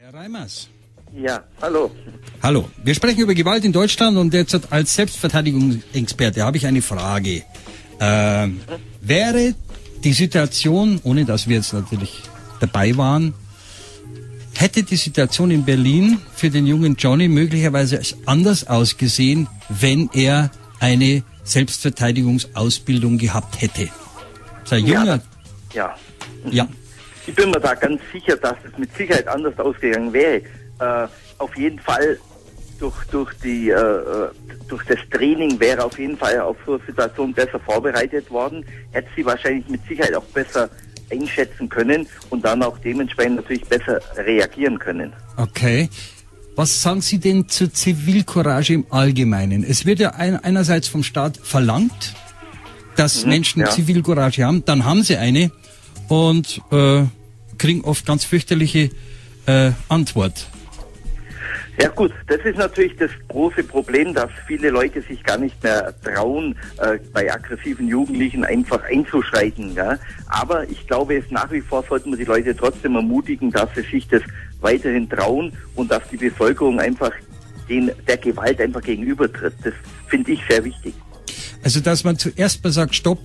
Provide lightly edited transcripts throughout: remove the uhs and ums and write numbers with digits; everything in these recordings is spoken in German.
Herr Reimers. Ja, hallo. Hallo. Wir sprechen über Gewalt in Deutschland und jetzt als Selbstverteidigungsexperte habe ich eine Frage. Wäre die Situation, ohne dass wir jetzt natürlich dabei waren, hätte die Situation in Berlin für den jungen Johnny möglicherweise anders ausgesehen, wenn er eine Selbstverteidigungsausbildung gehabt hätte? Sei junger. Ja. Ja. Ich bin mir da ganz sicher, dass es mit Sicherheit anders ausgegangen wäre. Auf jeden Fall durch das Training wäre auf jeden Fall auf so eine Situation besser vorbereitet worden, hätte sie wahrscheinlich mit Sicherheit auch besser einschätzen können und dann auch dementsprechend natürlich besser reagieren können. Okay. Was sagen Sie denn zur Zivilcourage im Allgemeinen? Es wird ja einerseits vom Staat verlangt, dass Menschen Zivilcourage haben, dann haben sie eine und kriegen oft ganz fürchterliche Antwort. Ja gut, das ist natürlich das große Problem, dass viele Leute sich gar nicht mehr trauen, bei aggressiven Jugendlichen einfach einzuschreiten. Ja? Aber ich glaube, nach wie vor sollten wir die Leute trotzdem ermutigen, dass sie sich das weiterhin trauen und dass die Bevölkerung einfach der Gewalt einfach gegenübertritt. Das finde ich sehr wichtig. Also dass man zuerst mal sagt, stopp,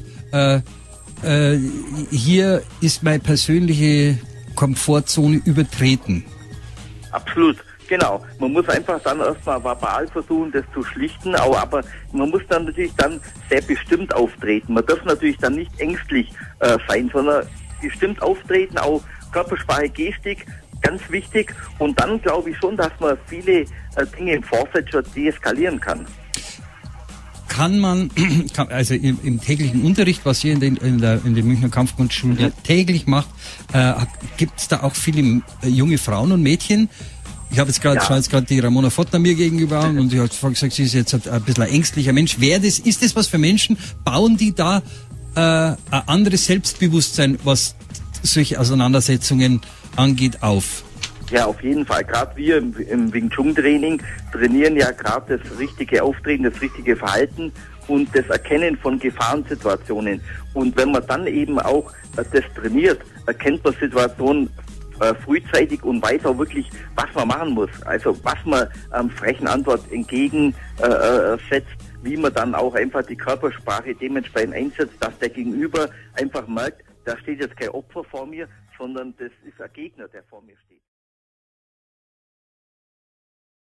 hier ist meine persönliche Komfortzone übertreten. Absolut. Genau, man muss einfach dann erstmal verbal versuchen, das zu schlichten, aber man muss dann natürlich dann sehr bestimmt auftreten. Man darf natürlich dann nicht ängstlich sein, sondern bestimmt auftreten, auch Körpersprache, Gestik, ganz wichtig. Und dann glaube ich schon, dass man viele Dinge im Vorfeld schon deeskalieren kann. Kann man, also im täglichen Unterricht, was ihr in den Münchner Kampfkunstschule täglich macht, gibt es da auch viele junge Frauen und Mädchen? Ich habe jetzt gerade die Ramona Fottner mir gegenüber und sie hat gesagt, sie ist jetzt ein bisschen ein ängstlicher Mensch. Ist das was für Menschen? Bauen die da ein anderes Selbstbewusstsein, was solche Auseinandersetzungen angeht, auf? Ja, auf jeden Fall. Gerade wir im Wing Chun Training trainieren ja gerade das richtige Auftreten, das richtige Verhalten und das Erkennen von Gefahrensituationen. Und wenn man dann eben auch das trainiert, erkennt man Situationen frühzeitig und weiß auch wirklich, was man machen muss. Also was man frechen Antwort entgegensetzt, wie man dann auch einfach die Körpersprache dementsprechend einsetzt, dass der Gegenüber einfach merkt, da steht jetzt kein Opfer vor mir, sondern das ist ein Gegner, der vor mir steht.